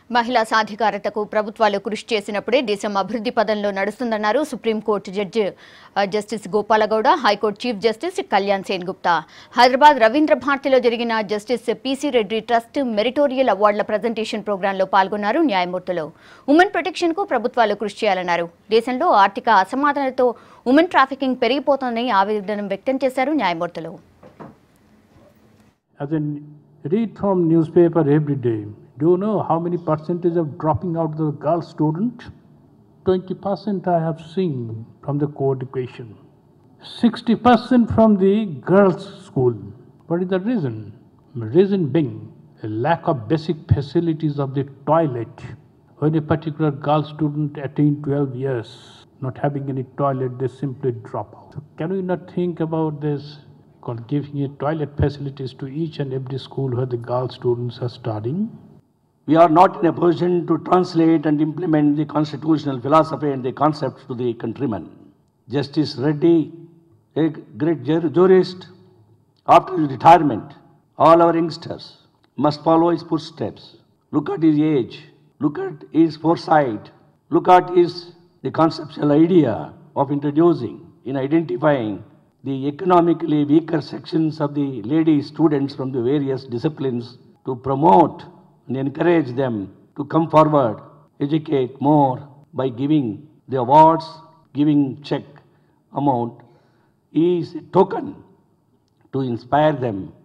మహిళా సాధికారతకు ప్రభుత్వాలు కృషి చేసినప్పుడే దేశం అభివృద్ధి పదంలో నడుస్తుందన్నారు supreme court judge justice Gopala, high court chief justice Kalyan Sen Gupta. Hyderabad Ravindra భారతిలో జరిగిన justice P C Reddy trust meritorial అవార్డుల ప్రజెంటేషన్ ప్రోగ్రాంలో పాల్గొన్నారు న్యాయమూర్తులు. ఉమెన్ ప్రొటెక్షన్ కు ప్రభుత్వాలు కృషి చేయాలన్నారు. దేశంలో ఆర్థిక అసమానతలతో ఉమెన్ ట్రాఫికింగ్ పెరిగిపోతోందని ఆవేదన వ్యక్తం చేశారు న్యాయమూర్తులు. As I read from newspaper every day, do you know how many percentage of dropping out the girl student? 20% I have seen from the co-education. 60% from the girls' school. What is the reason? The reason being a lack of basic facilities of the toilet. When a particular girl student attains 12 years, not having any toilet, they simply drop out. So can we not think about this? Called giving a toilet facilities to each and every school where the girl students are studying. We are not in a position to translate and implement the constitutional philosophy and the concepts to the countrymen. Justice Reddy, a great jurist, after his retirement, all our youngsters must follow his footsteps. Look at his age, look at his foresight, look at the conceptual idea of introducing, in identifying the economically weaker sections of the lady students from the various disciplines to promote and encourage them to come forward, educate more by giving the awards, giving check amount is a token to inspire them